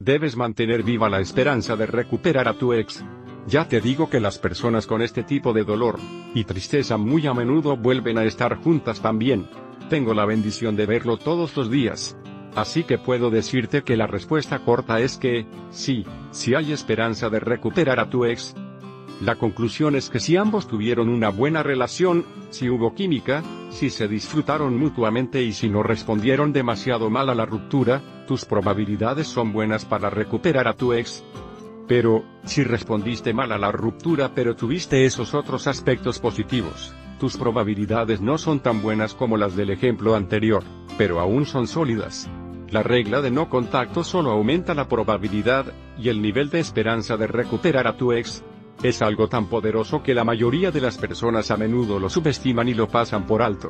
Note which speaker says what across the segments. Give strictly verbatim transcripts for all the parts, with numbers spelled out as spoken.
Speaker 1: Debes mantener viva la esperanza de recuperar a tu ex. Ya te digo que las personas con este tipo de dolor y tristeza muy a menudo vuelven a estar juntas también. Tengo la bendición de verlo todos los días. Así que puedo decirte que la respuesta corta es que, sí, sí hay esperanza de recuperar a tu ex. La conclusión es que si ambos tuvieron una buena relación, si hubo química, si se disfrutaron mutuamente y si no respondieron demasiado mal a la ruptura, tus probabilidades son buenas para recuperar a tu ex. Pero, si respondiste mal a la ruptura pero tuviste esos otros aspectos positivos, tus probabilidades no son tan buenas como las del ejemplo anterior, pero aún son sólidas. La regla de no contacto solo aumenta la probabilidad y el nivel de esperanza de recuperar a tu ex. Es algo tan poderoso que la mayoría de las personas a menudo lo subestiman y lo pasan por alto.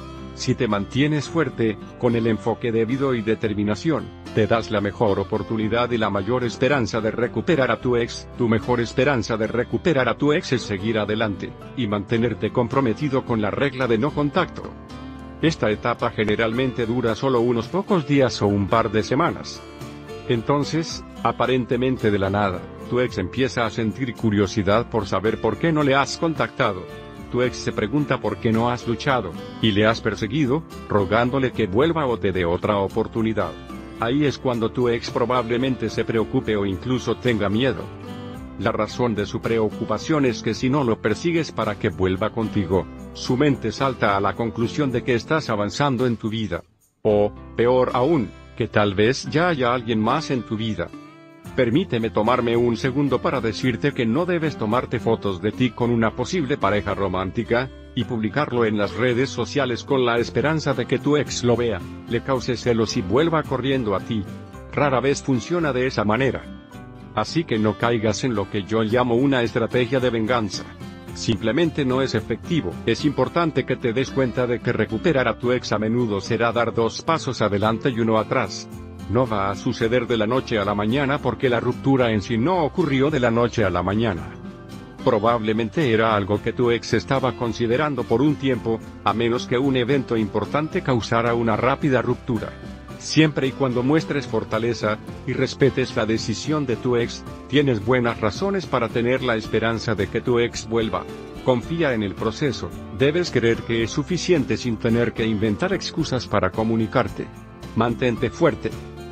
Speaker 1: Si te mantienes fuerte, con el enfoque debido y determinación, te das la mejor oportunidad y la mayor esperanza de recuperar a tu ex. Tu mejor esperanza de recuperar a tu ex es seguir adelante, y mantenerte comprometido con la regla de no contacto. Esta etapa generalmente dura solo unos pocos días o un par de semanas. Entonces, aparentemente de la nada, tu ex empieza a sentir curiosidad por saber por qué no le has contactado. Tu ex se pregunta por qué no has luchado, y le has perseguido, rogándole que vuelva o te dé otra oportunidad. Ahí es cuando tu ex probablemente se preocupe o incluso tenga miedo. La razón de su preocupación es que si no lo persigues para que vuelva contigo, su mente salta a la conclusión de que estás avanzando en tu vida. O, peor aún, que tal vez ya haya alguien más en tu vida. Permíteme tomarme un segundo para decirte que no debes tomarte fotos de ti con una posible pareja romántica, y publicarlo en las redes sociales con la esperanza de que tu ex lo vea, le cause celos y vuelva corriendo a ti. Rara vez funciona de esa manera. Así que no caigas en lo que yo llamo una estrategia de venganza. Simplemente no es efectivo. Es importante que te des cuenta de que recuperar a tu ex a menudo será dar dos pasos adelante y uno atrás. No va a suceder de la noche a la mañana porque la ruptura en sí no ocurrió de la noche a la mañana. Probablemente era algo que tu ex estaba considerando por un tiempo, a menos que un evento importante causara una rápida ruptura. Siempre y cuando muestres fortaleza, y respetes la decisión de tu ex, tienes buenas razones para tener la esperanza de que tu ex vuelva. Confía en el proceso, debes creer que es suficiente sin tener que inventar excusas para comunicarte. Mantente fuerte.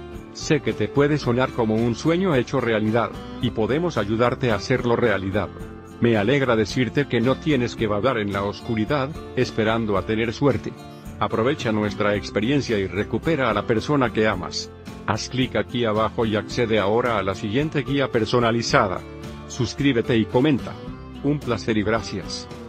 Speaker 1: Sé que te puede sonar como un sueño hecho realidad, y podemos ayudarte a hacerlo realidad. Me alegra decirte que no tienes que vagar en la oscuridad, esperando a tener suerte. Aprovecha nuestra experiencia y recupera a la persona que amas. Haz clic aquí abajo y accede ahora a la siguiente guía personalizada. Suscríbete y comenta. Un placer y gracias.